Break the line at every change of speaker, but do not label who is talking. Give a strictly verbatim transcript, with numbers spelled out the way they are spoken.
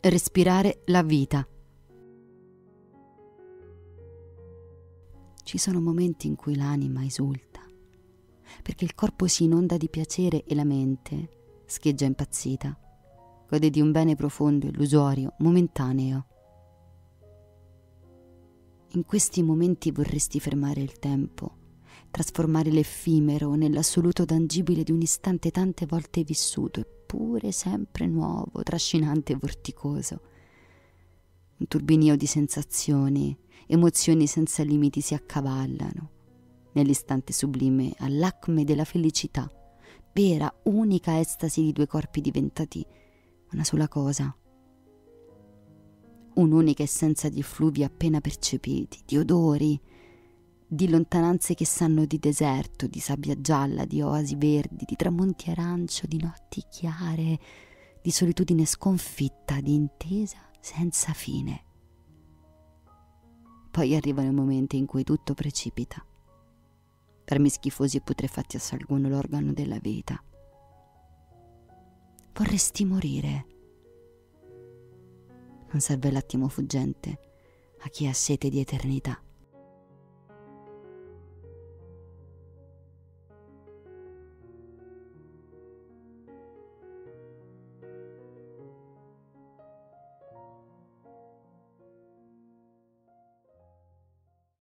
Respirare la vita. Ci sono momenti in cui l'anima esulta, perché il corpo si inonda di piacere e la mente, scheggia impazzita, gode di un bene profondo, illusorio, momentaneo. In questi momenti vorresti fermare il tempo, trasformare l'effimero nell'assoluto tangibile di un istante tante volte vissuto, eppure sempre nuovo, trascinante e vorticoso. Un turbinio di sensazioni, emozioni senza limiti si accavallano nell'istante sublime all'acme della felicità, vera, unica estasi di due corpi diventati una sola cosa. Un'unica essenza di effluvi appena percepiti, di odori, di lontananze che sanno di deserto, di sabbia gialla, di oasi verdi, di tramonti arancio, di notti chiare, di solitudine sconfitta, di intesa senza fine. Poi arrivano i momenti in cui tutto precipita. Vermi schifosi e putrefatti assalgono l'organo della vita. Vorresti morire. Non serve l'attimo fuggente a chi ha sete di eternità.